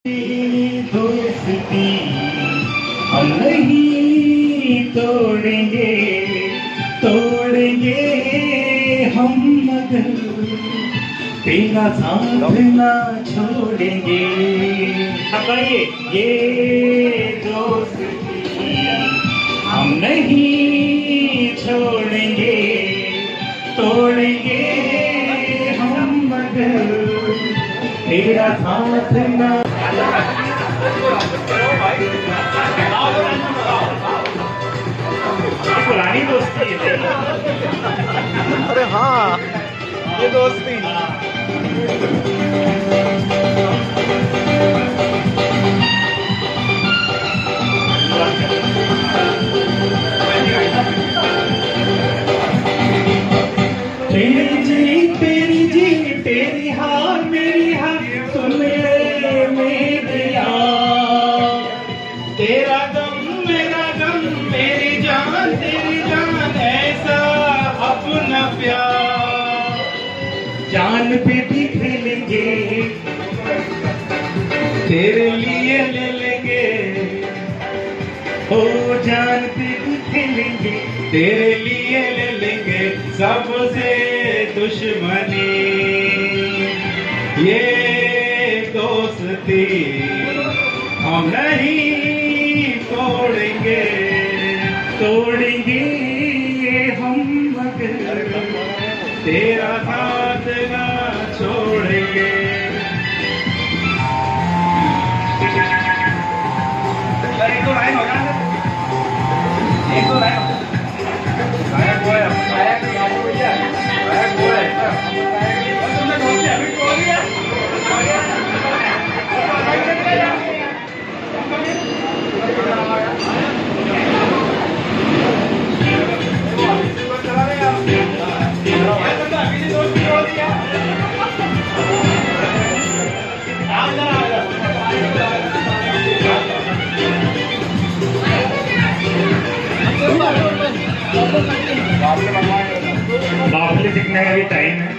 दोस्ती हम नहीं तोड़ेंगे, तोड़ेंगे हम मगर तेरा साथ ना छोड़ेंगे। ये दोस्ती हम नहीं छोड़ेंगे, तोड़ेंगे हम मगर तेरा साथ ना। पुरानी दोस्ती है। अरे हाँ, ये दोस्ती तेरी जी तेरी जी तेरी हार मेरी हार सुन ले मेरी यार। तेरा गम मेरा गम मेरी जान तेरी जान ऐसा अपना प्यार। जान पे भी खेलेंगे तेरे लिए ले लेंगे, ओ जान पे भी खेलेंगे तेरे लिए ले लेंगे। सबसे दुश्मनी ये दोस्ती हम नहीं तोड़ेंगे, तोड़ेंगे हम मगर तेरा साथ ना छोड़ेंगे। एक दो लाइन हो जाए, एक दो लाइन बाफले सीखने का भी टाइम है।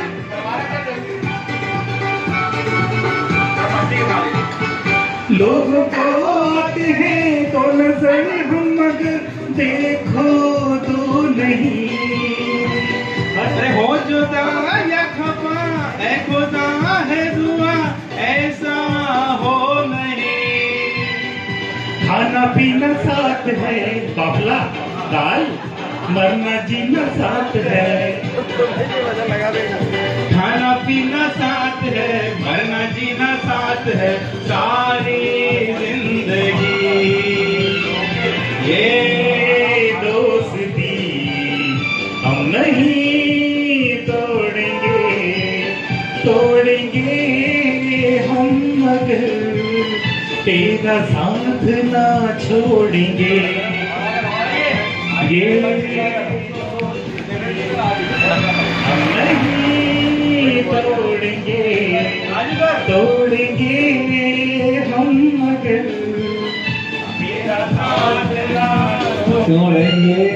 लोगों को आते हैं तो नजर हम मगर देखो तो नहीं। अरे हो जुदा या खफा ऐ खुदा है दुआ ऐसा हो नहीं। खाना पीना साथ है बाफला दाल मरना जीना साथ है। खाना पीना साथ है मरना जीना साथ है सारी जिंदगी। ये दोस्ती हम नहीं तोड़ेंगे, तोड़ेंगे हम मगर तेरा साथ ना छोड़ेंगे। ये हम नहीं तोड़ेंगे, तोड़ेंगे हम मगर तेरा साथ ना छोड़ेंगे।